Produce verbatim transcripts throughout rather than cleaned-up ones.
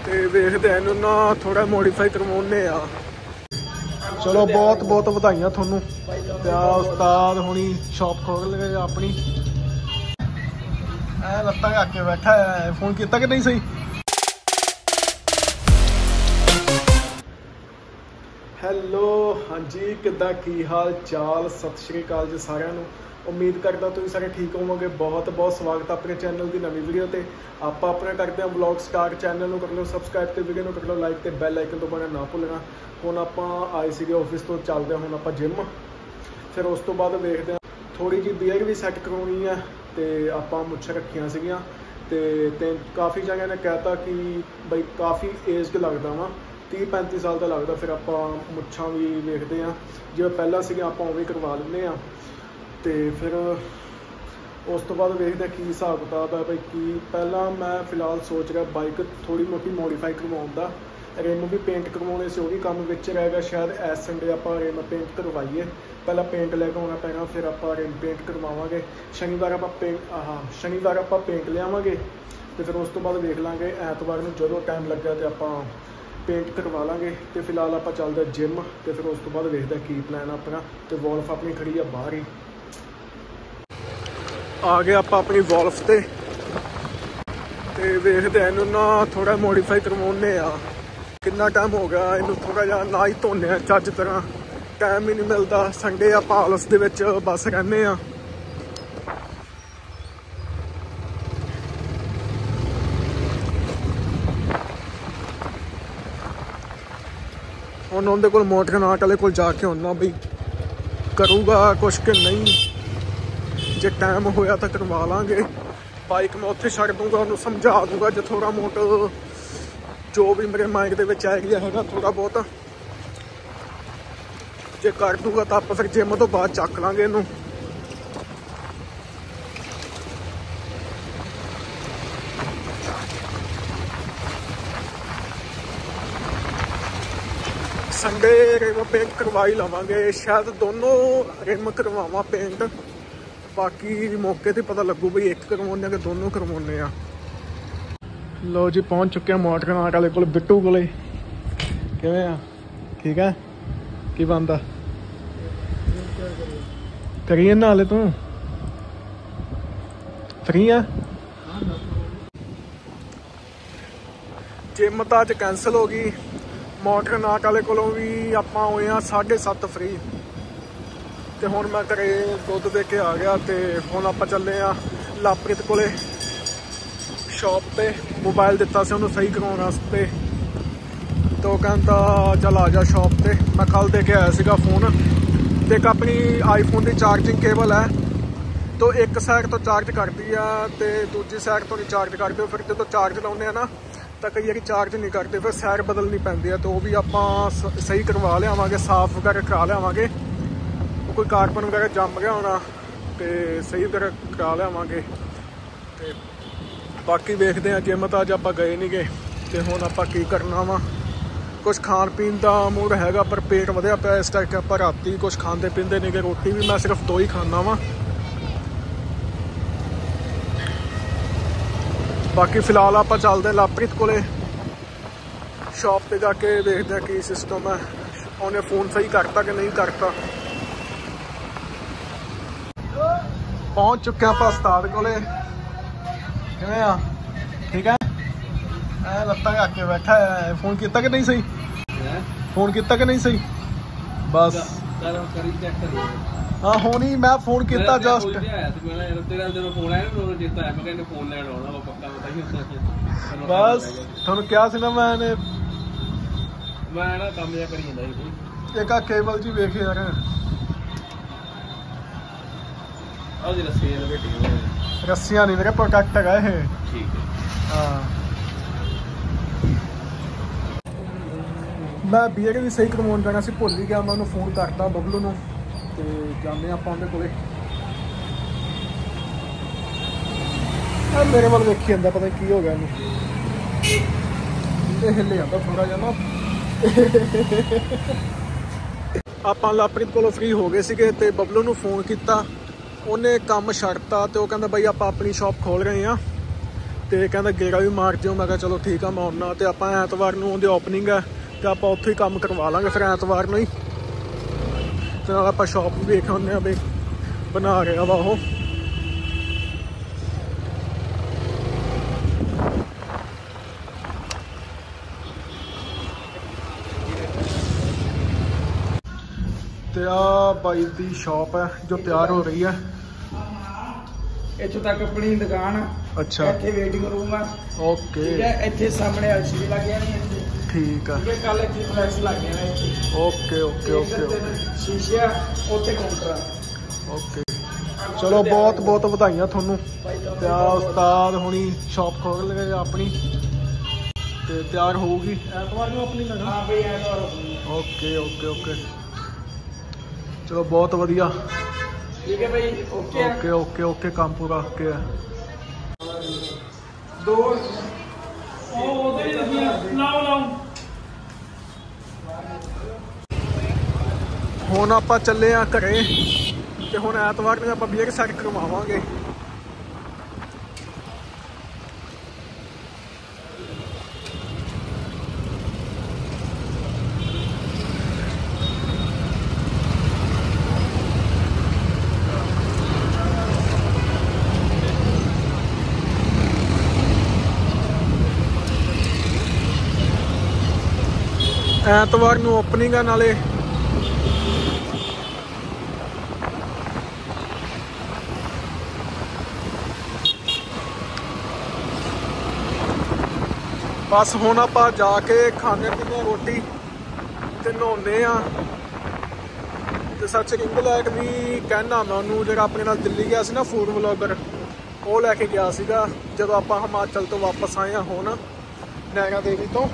ਤੇ ਵੇਖਦੇ ਆ ਇਹਨੂੰ ਨਾ ਥੋੜਾ ਮੋਡੀਫਾਈ ਕਰਵਾਉਣੇ ਆ। ਚਲੋ ਬਹੁਤ ਬਹੁਤ ਵਧਾਈਆਂ ਤੁਹਾਨੂੰ ਤੇ ਆ ਉਸਤਾਦ ਹੁਣੀ ਸ਼ਾਪ ਖੋਲ ਲਏ ਆਪਣੀ। ਐ ਲੱਤਾਂ ਘਾ ਕੇ ਬੈਠਾ ਹੈ। ਫੋਨ ਕੀਤਾ ਕਿ ਨਹੀਂ ਸਹੀ? ਹੈਲੋ ਹਾਂਜੀ ਕਿੱਦਾਂ ਕੀ ਹਾਲ ਚਾਲ? ਸਤਿ ਸ਼੍ਰੀ ਅਕਾਲ ਜੀ ਸਾਰਿਆਂ ਨੂੰ। ਉਮੀਦ ਕਰਦਾ ਤੁਸੀਂ ਸਾਰੇ ਠੀਕ ਹੋਵੋਗੇ। ਬਹੁਤ ਬਹੁਤ ਸਵਾਗਤ ਆਪਣੇ ਚੈਨਲ ਦੀ ਨਵੀਂ ਵੀਡੀਓ ਤੇ। ਆਪਾਂ ਆਪਣਾ ਕਰਦੇ ਹਾਂ ਵਲੌਗ ਸਟਾਰਟ। ਚੈਨਲ ਨੂੰ ਕਰ ਲਓ ਸਬਸਕ੍ਰਾਈਬ ਤੇ ਵੀਡੀਓ ਨੂੰ ਕਰ ਲਓ ਲਾਈਕ ਤੇ ਬੈਲ ਆਈਕਨ ਤੋਂ ਬਣਾ ਨਾ ਭੁੱਲਣਾ। ਹੁਣ ਆਪਾਂ ਆਏ ਸੀਗੇ ਆਫਿਸ ਤੋਂ, ਚੱਲਦੇ ਹੁਣ ਆਪਾਂ ਜਿਮ। ਫਿਰ ਉਸ ਤੋਂ ਬਾਅਦ ਵੇਖਦੇ ਹਾਂ ਥੋੜੀ ਜਿਹੀ ਬੀਅਰ ਵੀ ਸੈੱਟ ਕਰਵਾਉਣੀ ਹੈ ਤੇ ਆਪਾਂ ਮੁੱਛਾਂ ਰੱਖੀਆਂ ਸੀਗੀਆਂ ਤੇ ਤੇ ਕਾਫੀ ਜਣਿਆਂ ਨੇ ਕਹਿਤਾ ਕਿ ਬਈ ਕਾਫੀ ਏਜਡ ਲੱਗਦਾ ਵਾ, ਤੀਹ ਪੈਂਤੀ ਸਾਲ ਦਾ ਲੱਗਦਾ। ਫਿਰ ਆਪਾਂ ਮੁੱਛਾਂ ਵੀ ਵੇਖਦੇ ਹਾਂ, ਜਿਵੇਂ ਪਹਿਲਾਂ ਸੀਗੀਆਂ ਆਪਾਂ ਉਹ ਵੀ ਕਰਵਾ ਲੈਂਦੇ ਹਾਂ। ਤੇ ਫਿਰ ਉਸ ਤੋਂ ਬਾਅਦ ਵੇਖਦੇ ਕੀ ਹਿਸਾਬ ਕਿਤਾਬ ਹੈ ਬਈ ਕੀ। ਪਹਿਲਾਂ ਮੈਂ ਫਿਲਹਾਲ ਸੋਚ ਰਿਹਾ ਬਾਈਕ ਥੋੜ੍ਹੀ ਮੋਟੀ ਮੋਡੀਫਾਈ ਕਰਵਾਉਣ ਦਾ। ਰਿਮ ਵੀ ਪੇਂਟ ਕਰਵਾਉਣੇ ਸੀ, ਉਹ ਵੀ ਕੰਮ ਵਿੱਚ ਰਹਿ ਗਿਆ। ਸ਼ਾਇਦ ਇਸ ਸੰਡੇ ਆਪਾਂ ਰਿਮ ਪੇਂਟ ਕਰਵਾਈਏ। ਪਹਿਲਾਂ ਪੇਂਟ ਲੈ ਕੇ ਆਉਣਾ ਪੈਣਾ, ਫਿਰ ਆਪਾਂ ਰਿਮ ਪੇਂਟ ਕਰਵਾਵਾਂਗੇ। ਸ਼ਨੀਵਾਰ ਆਪਾਂ ਪੇਂਟ ਆਹ ਸ਼ਨੀਵਾਰ ਆਪਾਂ ਪੇਂਟ ਲਿਆਵਾਂਗੇ ਅਤੇ ਫਿਰ ਉਸ ਤੋਂ ਬਾਅਦ ਵੇਖ ਲਾਂਗੇ ਐਤਵਾਰ ਨੂੰ ਜਦੋਂ ਟਾਈਮ ਲੱਗਿਆ ਤਾਂ ਆਪਾਂ ਪੇਂਟ ਕਰਵਾ ਲਾਂਗੇ। ਅਤੇ ਫਿਲਹਾਲ ਆਪਾਂ ਚੱਲਦੇ ਜਿਮ ਅਤੇ ਫਿਰ ਉਸ ਤੋਂ ਬਾਅਦ ਵੇਖਦੇ ਕੀ ਪਲਾਨ ਆਪਣਾ। ਅਤੇ ਵੋਲਫ ਆਪਣੀ ਖੜੀ ਆ ਬਾਹਰ ਹੀ। ਆ ਗਏ ਆਪਾਂ ਆਪਣੀ ਵੋਲਫ ਤੇ ਤੇ ਵੇਖਦੇ ਆ ਇਹਨੂੰ ਨਾ ਥੋੜਾ ਮੋਡੀਫਾਈ ਕਰਵਾਉਣੇ ਆ। ਕਿੰਨਾ ਟਾਈਮ ਹੋ ਗਿਆ ਇਹਨੂੰ ਥੋੜਾ ਜਿਹਾ ਨਾ ਹੀ ਧੋਨੇ ਆ ਚੱਜ ਤਰ੍ਹਾਂ, ਟਾਈਮ ਹੀ ਨਹੀਂ ਮਿਲਦਾ। ਸੰਡੇ ਆਪਾਂ ਆਲਸ ਦੇ ਵਿੱਚ ਬਸ ਰਹਿੰਦੇ ਆ। ਹੁਣ ਉਹਦੇ ਕੋਲ ਮੋਟਰ ਨਾਟ ਵਾਲੇ ਕੋਲ ਜਾ ਕੇ ਆਉਣਾ ਬਈ ਕਰੂਗਾ ਕੁਛ ਕਿ ਨਹੀਂ। ਜੇ ਟਾਈਮ ਹੋਇਆ ਤਾਂ ਕਰਵਾ ਲਾਂਗੇ। ਬਾਈਕ ਮੈਂ ਉੱਥੇ ਛੱਡ ਦੂੰਗਾ, ਉਹਨੂੰ ਸਮਝਾ ਦੂੰਗਾ ਜੇ ਥੋੜ੍ਹਾ ਮੋਟਾ ਜੋ ਵੀ ਮੇਰੇ ਮਾਈਂਡ ਦੇ ਵਿੱਚ ਆਈਡੀਆ ਹੈਗਾ ਥੋੜ੍ਹਾ ਬਹੁਤ। ਜੇ ਕਰ ਦੂੰਗਾ ਤਾਂ ਆਪਾਂ ਫਿਰ ਜਿਮ ਤੋਂ ਬਾਅਦ ਚੱਕ ਲਾਂਗੇ ਇਹਨੂੰ। ਸੰਡੇ ਰਿਮ ਪੇਂਟ ਕਰਵਾ ਹੀ ਲਵਾਂਗੇ। ਸ਼ਾਇਦ ਦੋਨੋਂ ਰਿਮ ਕਰਵਾਵਾਂ ਪੇਂਟ, ਬਾਕੀ ਮੌਕੇ ਤੇ ਪਤਾ ਲੱਗੂ ਬਈ ਇੱਕ ਕਰਵਾਉਣੇ ਕਿ ਦੋਨੋਂ ਕਰਵਾਉਣੇ ਆ। ਲਓ ਜੀ ਪਹੁੰਚ ਚੁੱਕੇ ਆ ਮੋਟਰ ਨਾਟ ਵਾਲੇ ਕੋਲ, ਬਿੱਟੂ ਕੋਲੇ। ਕਿਵੇਂ ਆ? ਠੀਕ ਹੈ? ਕੀ ਬਣਦਾ? ਕਰੀਏ ਨਾ ਹਾਲੇ ਤੂੰ ਫਰੀ ਆ? ਜਿਮ ਤਾਂ ਅੱਜ ਕੈਂਸਲ ਹੋ ਗਈ। ਮੋਟਰ ਨਾਟ ਵਾਲੇ ਕੋਲੋਂ ਵੀ ਆਪਾਂ ਹੋਏ ਆ ਸਾਢੇ ਸੱਤ ਫਰੀ। ਤੇ ਹੁਣ ਮੈਂ ਘਰੇ ਦੁੱਧ ਦੇ ਕੇ ਆ ਗਿਆ ਤੇ ਹੁਣ ਆਪਾਂ ਚੱਲੇ ਆ ਲਾਪ੍ਰੀਤ ਕੋਲੇ ਸ਼ੌਪ ਤੇ। ਮੋਬਾਈਲ ਦਿੱਤਾ ਸੀ ਉਹਨੂੰ ਸਹੀ ਕਰਾਉਣ ਵਾਸਤੇ ਤੇ ਉਹ ਕਹਿੰਦਾ ਚੱਲ ਆ ਜਾ ਸ਼ੌਪ ਤੇ। ਮੈਂ ਕੱਲ੍ਹ ਦੇ ਕੇ ਆਇਆ ਸੀਗਾ ਫੋਨ। ਤੇ ਇੱਕ ਆਪਣੀ ਆਈਫੋਨ ਦੀ ਚਾਰਜਿੰਗ ਕੇਬਲ ਹੈ ਤੋਂ ਇੱਕ ਸਾਈਡ ਤੋਂ ਚਾਰਜ ਕਰਦੀ ਆ ਤੇ ਦੂਜੀ ਸਾਈਡ ਤੋਂ ਨਹੀਂ ਚਾਰਜ ਕਰਦੇ। ਹੋ ਫਿਰ ਜਦੋਂ ਚਾਰਜ ਲਾਉਂਦੇ ਆ ਨਾ ਤਾਂ ਕਈ ਵਾਰੀ ਚਾਰਜ ਨਹੀਂ ਕਰਦੇ, ਫਿਰ ਸਾਈਡ ਬਦਲਣੀ ਪੈਂਦੀ ਆ। ਤੇ ਉਹ ਵੀ ਆਪਾਂ ਸਹੀ ਕਰਵਾ ਲਿਆਵਾਂਗੇ, ਸਾਫ਼ ਵਗੈਰਾ ਕਰਾ ਲਿਆਵਾਂਗੇ। ਕੋਈ ਕਾਰਬਨ ਵਗੈਰਾ ਜੰਮ ਗਿਆ ਹੋਣਾ ਤੇ ਸਹੀ ਵਗੈਰਾ ਕਰਾ ਲਿਆਵਾਂਗੇ। ਤੇ ਬਾਕੀ ਵੇਖਦੇ ਹਾਂ। ਜਿਮ ਤਾਂ ਅੱਜ ਆਪਾਂ ਗਏ ਨਹੀਂ ਗਏ ਤੇ ਹੁਣ ਆਪਾਂ ਕੀ ਕਰਨਾ ਵਾ। ਕੁਛ ਖਾਣ ਪੀਣ ਦਾ ਮੂਡ ਹੈਗਾ ਪਰ ਪੇਟ ਵਧਿਆ ਪਿਆ, ਇਸ ਕਰਕੇ ਆਪਾਂ ਰਾਤੀ ਕੁਛ ਖਾਂਦੇ ਪੀਂਦੇ ਨਹੀਂ ਗਏ। ਰੋਟੀ ਵੀ ਮੈਂ ਸਿਰਫ ਦੋ ਹੀ ਖਾਂਦਾ ਵਾ। ਬਾਕੀ ਫਿਲਹਾਲ ਆਪਾਂ ਚੱਲਦੇ ਲਾਪ੍ਰੀਤ ਕੋਲੇ ਸ਼ੌਪ ਤੇ ਜਾ ਕੇ ਵੇਖਦੇ ਕੀ ਸਿਸਟਮ ਹੈ। ਉਹਨੇ ਫੋਨ ਸਹੀ ਕਰਤਾ ਕਿ ਨਹੀਂ ਕਰਤਾ। ਪਹੁੰਚ ਚੁੱਕੇ ਆਪਾਂ ਉਸਤਾਦ ਕੋਲੇ। ਕਿਵੇਂ ਆ? ਠੀਕ ਹੈ? ਐ ਲੱਤਾਂ ਘਾ ਕੇ ਬੈਠਾ ਹੈ। ਫੋਨ ਕੀਤਾ ਕਿ ਨਹੀਂ ਸਹੀ? ਫੋਨ ਕੀਤਾ ਕਿ ਨਹੀਂ ਸਹੀ? ਬਸ ਹਾਂ ਹੁਣੀ ਮੈਂ ਫੋਨ ਕੀਤਾ ਜਸਟ। ਬਸ ਤੁਹਾਨੂੰ ਕਿਹਾ ਸੀ ਨਾ ਮੈਂ ਨੇ ਮੈਂ ਨਾ ਕੰਮ ਜਿਹਾ ਕਰੀ ਜਾਂਦਾ ਸੀ। ਇੱਕ ਆ ਕੇਬਲ ਜੀ ਵੇਖ ਯਾਰ, ਰੱਸੀਆਂ ਨਹੀਂ ਮੇਰੇ ਪ੍ਰੋਡਕਟ ਹੈਗਾ ਇਹ। ਠੀਕ ਹੈ ਹਾਂ। ਮੈਂ ਬੀਅਰ ਵੀ ਸਹੀ ਕਰਵਾਉਣ ਜਾਣਾ ਸੀ, ਭੁੱਲ ਹੀ ਗਿਆ। ਮੈਂ ਉਹਨੂੰ ਫੋਨ ਕਰਤਾ ਬਬਲੂ ਨੂੰ ਤੇ ਜਾਂਦੇ ਆਪਾਂ ਉਹਦੇ ਕੋਲੇ। ਮੇਰੇ ਵੱਲ ਵੇਖੀ ਜਾਂਦਾ, ਪਤਾ ਕੀ ਹੋ ਗਿਆ ਇਹਨੂੰ। ਇਹ ਹਿੱਲੇ ਜਾਂਦਾ ਥੋੜਾ ਜਿਹਾ ਨਾ। ਆਪਾਂ ਲਾਪ੍ਰੀਤ ਕੋਲੋਂ ਫ੍ਰੀ ਹੋ ਗਏ ਸੀਗੇ ਤੇ ਬਬਲੂ ਨੂੰ ਫੋਨ ਕੀਤਾ, ਉਹਨੇ ਕੰਮ ਛੱਡਤਾ ਤੇ ਉਹ ਕਹਿੰਦਾ ਬਾਈ ਆਪਾਂ ਆਪਣੀ ਸ਼ਾਪ ਖੋਲ ਰਹੇ ਹਾਂ ਤੇ ਕਹਿੰਦਾ ਗੇੜਾ ਵੀ ਮਾਰ ਜਿਓ। ਮੈਂ ਕਿਹਾ ਚਲੋ ਠੀਕ ਆ ਮੈਂ ਆਉਣਾ। ਤੇ ਆਪਾਂ ਐਤਵਾਰ ਨੂੰ ਉਹਦੀ ਓਪਨਿੰਗ ਹੈ ਤੇ ਆਪਾਂ ਉੱਥੇ ਹੀ ਕੰਮ ਕਰਵਾ ਲਾਂਗੇ ਫਿਰ ਐਤਵਾਰ ਨੂੰ ਹੀ। ਤੇ ਨਾਲ ਆਪਾਂ ਸ਼ੌਪ ਵੀ ਵੇਖ ਆਉਂਦੇ ਹਾਂ ਵੀ ਬਣਾ ਰਿਹਾ ਵਾ ਉਹ। ਤੇ ਆ ਬਾਈ ਦੀ ਸ਼ॉप है जो तैयार हो रही है। ਇੱਥੋਂ ਤੱਕ ਆਪਣੀ ਦੁਕਾਨ ਆ। ਅੱਛਾ ਇੱਥੇ ਵੇਟਿੰਗ ਰੂਮ ਆ। ਓਕੇ ਠੀਕ ਹੈ, ਇੱਥੇ ਸਾਹਮਣੇ ਐਲਸੀਡੀ ਲੱਗ ਜਾਣੀ ਇੱਥੇ। ਠੀਕ ਆ। ਠੀਕ ਹੈ, ਕੱਲ ਇੱਥੇ ਫਲੈਸ਼ ਲੱਗ ਜਾਣਾ ਇੱਥੇ। ਓਕੇ ਓਕੇ ਓਕੇ ਓਕੇ ਸ਼ੀਸ਼ਾ ਉੱਥੇ ਕਾਊਂਟਰ ਆ। ਓਕੇ ਚਲੋ ਬਹੁਤ ਬਹੁਤ ਵਧਾਈਆਂ ਤੁਹਾਨੂੰ। ਤੇ ਆ ਉਸਤਾਦ ਹੁਣੀ ਸ਼ॉप ਖੋਲ ਲਗੇ ਆਪਣੀ ਤੇ ਤਿਆਰ ਹੋਊਗੀ ਐਤਵਾਰ ਨੂੰ ਆਪਣੀ ਲਗਾ। ਹਾਂ ਬਈ ਐਤਵਾਰ ਹੋਊਗੀ। ਓਕੇ ਓਕੇ ਓਕੇ ਚਲੋ ਬਹੁਤ ਵਧੀਆ। ਠੀਕ ਹੈ ਬਈ ਓਕੇ ਓਕੇ ਓਕੇ ਓਕੇ ਕੰਮ ਪੂਰਾ ਓਕੇ ਆ। ਦੋ ਉਹ ਉਹਦੇ ਲਾਓ ਲਾਓ। ਹੁਣ ਆਪਾਂ ਚੱਲੇ ਆ ਘਰੇ ਤੇ ਹੁਣ ਐਤਵਾਰ ਨੂੰ ਆਪਾਂ ਬੀਅਰ ਸੈੱਟ ਕਰਵਾਵਾਂਗੇ। ਐਤਵਾਰ ਨੂੰ ਓਪਨਿੰਗ ਆ ਨਾਲੇ। ਬਸ ਹੁਣ ਆਪਾਂ ਜਾ ਕੇ ਖਾਣੇ ਪੀਣੇ ਰੋਟੀ ਤੇ ਨਹਾਉਂਦੇ ਆ। ਤੇ ਸੱਚ ਰਿੰਗ ਲਾਈਟ ਵੀ ਕਹਿਣਾ ਮੈਂ ਉਹਨੂੰ, ਜਿਹੜਾ ਆਪਣੇ ਨਾਲ ਦਿੱਲੀ ਗਿਆ ਸੀ ਨਾ ਫੂਡ ਵਲੋਗਰ, ਉਹ ਲੈ ਕੇ ਗਿਆ ਸੀਗਾ ਜਦੋਂ ਆਪਾਂ ਹਿਮਾਚਲ ਤੋਂ ਵਾਪਸ ਆਏ ਆ ਹੁਣ ਨੈਣਾ ਦੇਵੀ ਤੋਂ।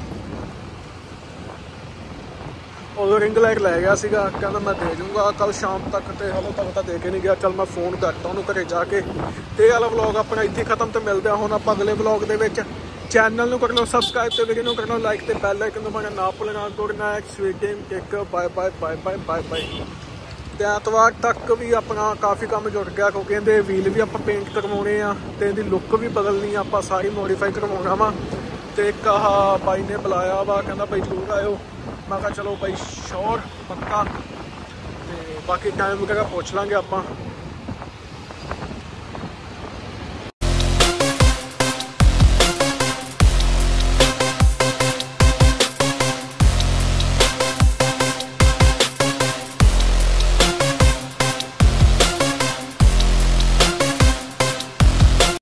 ਉਦੋਂ ਰਿੰਗ ਲਾਈਟ ਲੈ ਗਿਆ ਸੀਗਾ, ਕਹਿੰਦਾ ਮੈਂ ਦੇ ਜੂੰਗਾ ਕੱਲ ਸ਼ਾਮ ਤੱਕ। ਤੇ ਹਾਲੇ ਤੱਕ ਤਾਂ ਦੇ ਕੇ ਨਹੀਂ ਗਿਆ। ਚੱਲ ਮੈਂ ਫੋਨ ਕਰਤਾ ਉਹਨੂੰ ਘਰੇ ਜਾ ਕੇ। ਤੇ ਇਹ ਵਾਲਾ ਵਲੋਗ ਆਪਣਾ ਇੱਥੇ ਖਤਮ। ਤੇ ਮਿਲਦੇ ਆ ਹੁਣ ਆਪਾਂ ਅਗਲੇ ਵਲੋਗ ਦੇ ਵਿੱਚ। ਚੈਨਲ ਨੂੰ ਕਰ ਲਓ ਸਬਸਕ੍ਰਾਈਬ ਤੇ ਵੀਡੀਓ ਨੂੰ ਕਰ ਲਓ ਲਾਈਕ ਤੇ ਬੈਲ ਆਈਕਨ ਦਬਾਉਣਾ ਨਾ ਭੁੱਲਣਾ। Good night sweet dream take bye bye bye bye bye bye. ਤੇ ਐਤਵਾਰ ਤੱਕ ਵੀ ਆਪਣਾ ਕਾਫੀ ਕੰਮ ਜੁੜ ਗਿਆ ਕਿਉਂਕਿ ਇਹਦੇ ਵੀਲ ਵੀ ਆਪਾਂ ਪੇਂਟ ਕਰਵਾਉਣੇ ਆ ਤੇ ਇਹਦੀ ਲੁੱਕ ਵੀ ਬਦਲਣੀ ਆ ਆਪਾਂ, ਸਾਰੀ ਮੋਡੀਫਾਈ ਕਰਵਾਉਣਾ ਵਾ। ਤੇ ਇੱਕ ਆਹ ਬਾਈ ਨੇ ਬੁਲਾਇਆ ਵਾ, ਕਹਿੰਦਾ ਬਾਈ ਜ਼ਰੂਰ ਆਇਓ। ਮੈਂ ਕਿਹਾ ਚਲੋ ਬਾਈ ਸ਼ੋਰ ਪੱਕਾ। ਤੇ ਬਾਕੀ ਟਾਈਮ ਵਗੈਰਾ ਪੁੱਛ ਲਾਂਗੇ ਆਪਾਂ।